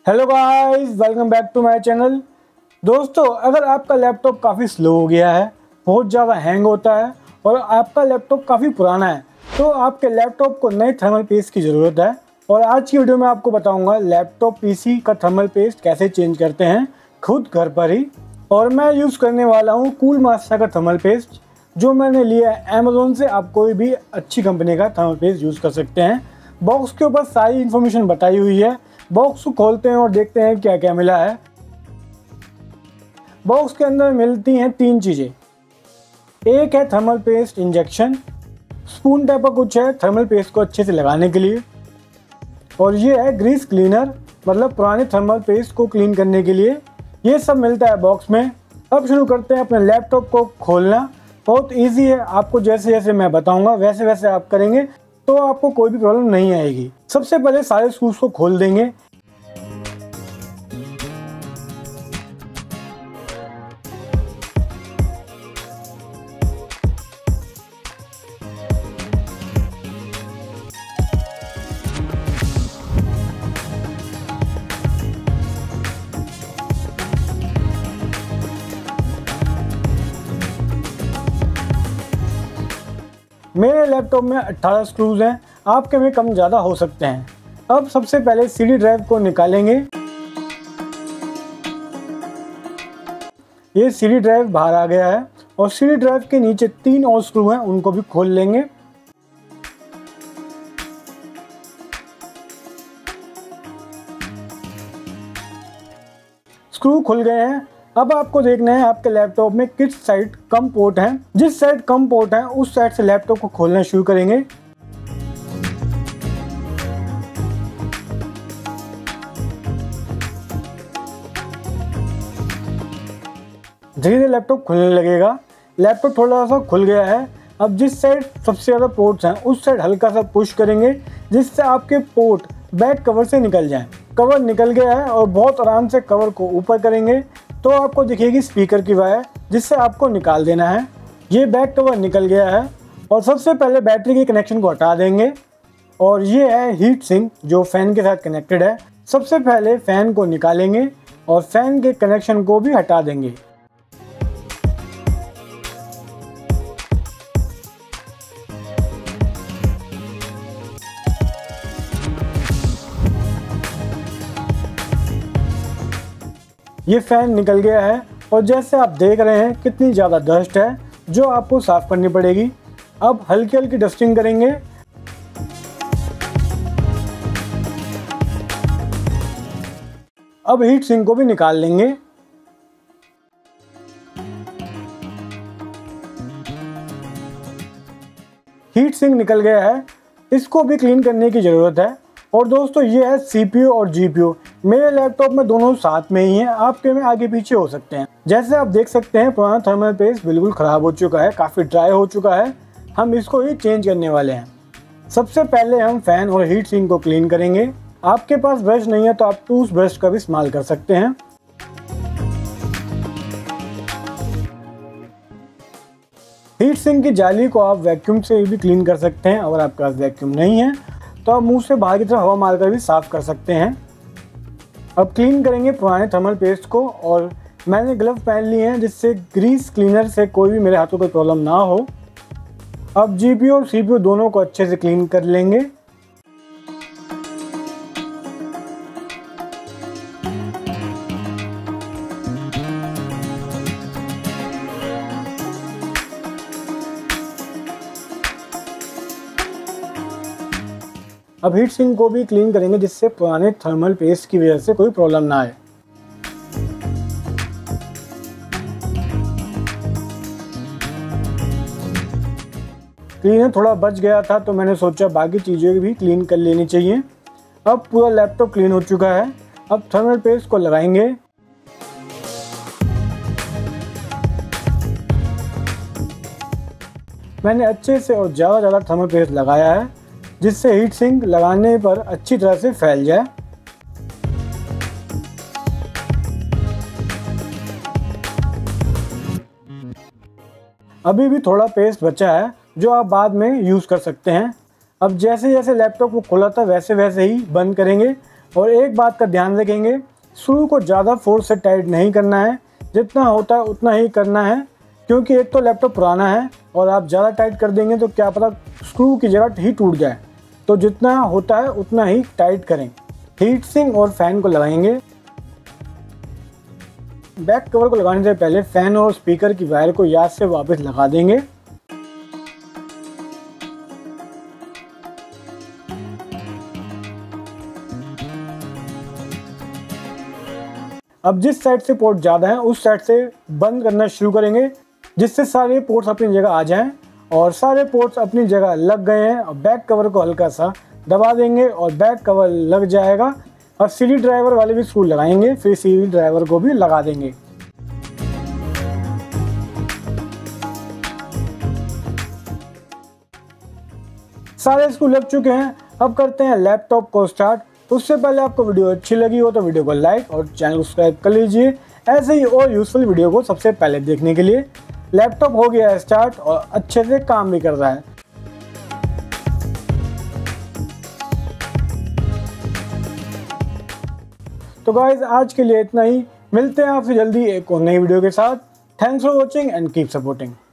Hello guys, welcome back to my channel. दोस्तों, अगर आपका लैपटॉप काफ़ी स्लो हो गया है, बहुत ज़्यादा हैंग होता है और आपका लैपटॉप काफ़ी पुराना है, तो आपके लैपटॉप को नए थर्मल पेस्ट की ज़रूरत है। और आज की वीडियो में आपको बताऊंगा लैपटॉप पीसी का थर्मल पेस्ट कैसे चेंज करते हैं खुद घर पर ही। और मैं यूज़ करने वाला हूँ कूल मास्टर का थर्मल पेस्ट, जो मैंने लिया है अमेज़ोन से। आप कोई भी अच्छी कंपनी का थर्मल पेस्ट यूज़ कर सकते हैं। बॉक्स के ऊपर सारी इन्फॉर्मेशन बताई हुई है। बॉक्स को खोलते हैं और देखते हैं क्या क्या मिला है। बॉक्स के अंदर मिलती हैं 3 चीज़ें। एक है thermal paste injection, spoon type का कुछ है थर्मल पेस्ट को अच्छे से लगाने के लिए, और ये है ग्रीस क्लीनर, मतलब पुराने थर्मल पेस्ट को क्लीन करने के लिए। ये सब मिलता है बॉक्स में। अब शुरू करते हैं अपने लैपटॉप को खोलना। बहुत ईजी है, आपको जैसे जैसे मैं बताऊंगा वैसे वैसे आप करेंगे तो आपको कोई भी प्रॉब्लम नहीं आएगी। सबसे पहले सारे स्क्रूज को खोल देंगे। मेरे लैपटॉप में 18 स्क्रूज हैं, आपके में कम ज़्यादा हो सकते हैं। अब सबसे पहले सीडी ड्राइव को निकालेंगे। ये सीडी ड्राइव बाहर आ गया है और सीडी ड्राइव के नीचे 3 और स्क्रू हैं, उनको भी खोल लेंगे। स्क्रू खुल गए हैं। अब आपको देखना है आपके लैपटॉप में किस साइड कम पोर्ट है। जिस साइड कम पोर्ट है उस साइड से लैपटॉप को खोलना शुरू करेंगे। धीरे धीरे लैपटॉप खुलने लगेगा। लैपटॉप थोड़ा सा खुल गया है। अब जिस साइड सबसे ज़्यादा पोर्ट्स हैं उस साइड हल्का सा पुश करेंगे, जिससे आपके पोर्ट बैक कवर से निकल जाएं। कवर निकल गया है और बहुत आराम से कवर को ऊपर करेंगे तो आपको दिखेगी स्पीकर की वायर, जिससे आपको निकाल देना है। ये बैक कवर निकल गया है और सबसे पहले बैटरी के कनेक्शन को हटा देंगे। और ये है हीट सिंक जो फैन के साथ कनेक्टेड है। सबसे पहले फैन को निकालेंगे और फैन के कनेक्शन को भी हटा देंगे। ये फैन निकल गया है और जैसे आप देख रहे हैं कितनी ज़्यादा डस्ट है जो आपको साफ़ करनी पड़ेगी। अब हल्की हल्की डस्टिंग करेंगे। अब हीट सिंक को भी निकाल लेंगे। हीट सिंक निकल गया है, इसको भी क्लीन करने की ज़रूरत है। और दोस्तों, ये है CPU और GPU। मेरे लैपटॉप में दोनों साथ में ही हैं, आपके में आगे पीछे हो सकते हैं। जैसे आप देख सकते हैं पुराना थर्मल पेस्ट बिल्कुल ख़राब हो चुका है, काफ़ी ड्राई हो चुका है। हम इसको ही चेंज करने वाले हैं। सबसे पहले हम फैन और हीट सिंक को क्लीन करेंगे। आपके पास ब्रश नहीं है तो आप टूथ ब्रश का भी इस्तेमाल कर सकते हैं। हीट सिंक की जाली को आप वैक्यूम से भी क्लीन कर सकते हैं। अगर आपके पास वैक्यूम नहीं है तो आप मुंह से बाहर की तरफ हवा मारकर भी साफ़ कर सकते हैं। अब क्लीन करेंगे पुराने थर्मल पेस्ट को, और मैंने ग्लव पहन लिए हैं जिससे ग्रीस क्लीनर से कोई भी मेरे हाथों को प्रॉब्लम ना हो। अब GPU और CPU दोनों को अच्छे से क्लीन कर लेंगे। अब हीट सिंक को भी क्लीन करेंगे, जिससे पुराने थर्मल पेस्ट की वजह से कोई प्रॉब्लम ना आए। क्लीनर थोड़ा बच गया था तो मैंने सोचा बाकी चीज़ें भी क्लीन कर लेनी चाहिए। अब पूरा लैपटॉप क्लीन हो चुका है। अब थर्मल पेस्ट को लगाएंगे। मैंने अच्छे से और ज़्यादा थर्मल पेस्ट लगाया है, जिससे हीट सिंक लगाने पर अच्छी तरह से फैल जाए। अभी भी थोड़ा पेस्ट बचा है जो आप बाद में यूज़ कर सकते हैं। अब जैसे जैसे लैपटॉप को खोला था वैसे वैसे ही बंद करेंगे और एक बात का ध्यान रखेंगे, स्क्रू को ज़्यादा फोर्स से टाइट नहीं करना है, जितना होता है उतना ही करना है, क्योंकि एक तो लैपटॉप पुराना है और आप ज़्यादा टाइट कर देंगे तो क्या पता स्क्रू की जगह ही टूट जाए। तो जितना होता है उतना ही टाइट करें। हीट सिंक और फैन को लगाएंगे। बैक कवर को लगाने से पहले फैन और स्पीकर की वायर को याद से वापस लगा देंगे। अब जिस साइड से पोर्ट ज़्यादा है उस साइड से बंद करना शुरू करेंगे, जिससे सारे पोर्ट्स अपनी जगह आ जाएं। और सारे पोर्ट्स अपनी जगह लग गए हैं और बैक कवर को हल्का सा दबा देंगे और बैक कवर लग जाएगा। और सीडी ड्राइवर वाले भी स्क्रू लगाएंगे, फिर सीडी ड्राइवर को भी लगा देंगे। सारे स्क्रू लग चुके हैं। अब करते हैं लैपटॉप को स्टार्ट। उससे पहले आपको वीडियो अच्छी लगी हो तो वीडियो को लाइक और चैनल को सब्सक्राइब कर लीजिए, ऐसे ही और यूजफुल वीडियो को सबसे पहले देखने के लिए। लैपटॉप हो गया है स्टार्ट और अच्छे से काम भी कर रहा है। तो गाइस आज के लिए इतना ही, मिलते हैं आपसे जल्दी एक और नई वीडियो के साथ। Thanks for watching and keep supporting.